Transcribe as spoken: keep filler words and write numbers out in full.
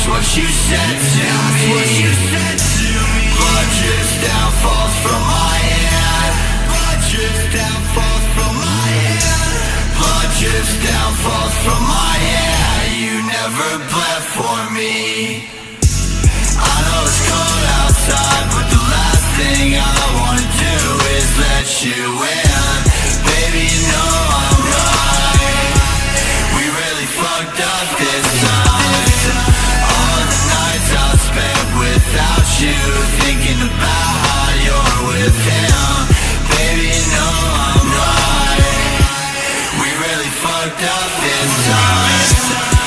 what you said to me. Blood drips down, falls from my hand. Blood drips down, falls from my hand. Blood drips down, falls from my hand. You never bled for me. I know it's cold outside, but the last thing I wanna do is let you in. Baby, you know I'm right. We really fucked up this time. All the nights I spent without you, thinking about how you're with him. Baby, you know I'm right. We really fucked up this time.